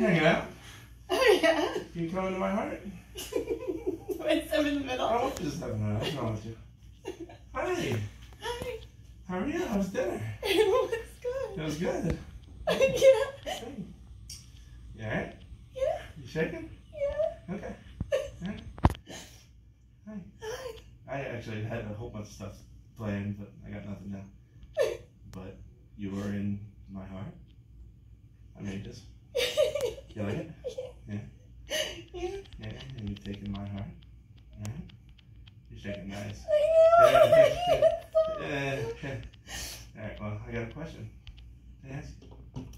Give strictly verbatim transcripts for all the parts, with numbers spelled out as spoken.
Hanging out. Oh, yeah. Can you come into my heart? Wait, I'm in the middle. I want you to step in there. What's wrong with you? Hi. Hi. How are you? How was dinner? It was good. It was good. Yeah. Hey. You alright? Yeah. You shaking? Yeah. Okay. Alright. Hi. Hi. I actually had a whole bunch of stuff planned, but I got nothing now. But you were in my heart. I made this. You like it? Yeah. Yeah. Yeah. And you've taken my heart. Alright. You're shaking nice. I know. Yeah. Yeah. Yeah. Alright, well, I got a question to ask you.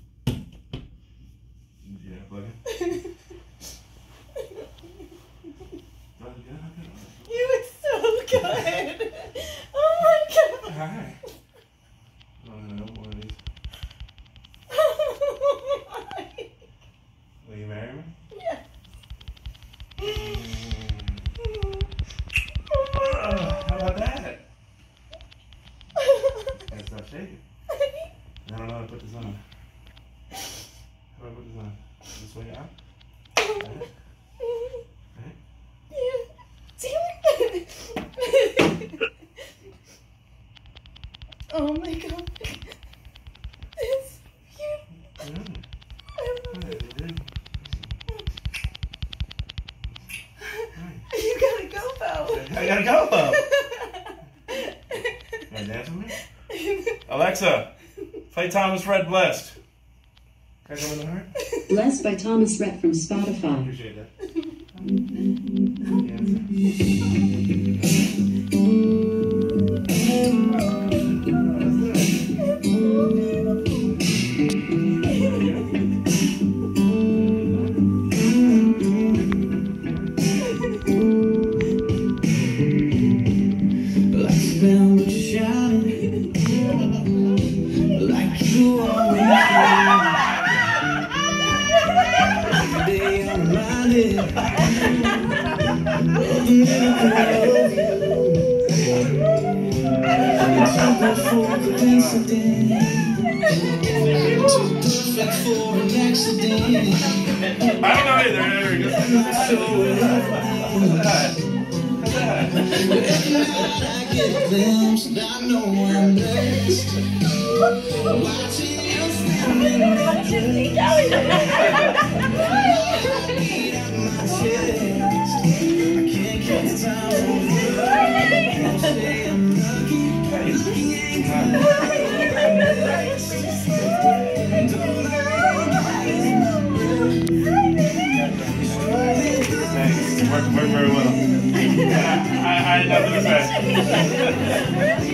Do you have a plug in? You look so good. Oh my god. Hi. Want to know one of these? Will you marry me? Yeah. Mm. Oh, how about that? Gotta stop shaking. I don't know how to put this on. How do I put this on? This way out? Right? Right? Oh my god. It's beautiful. Mm. I love Hi, it. dude. Hi. You gotta go, Bo. I gotta go, Bo. Wanna dance with me? Alexa, play Thomas Rhett Blessed. Can I come in the heart? Blessed by Thomas Rhett from Spotify. Appreciate that. I don't know either. There we go. Thanks. Worked, worked very well. I, I had nothing to say.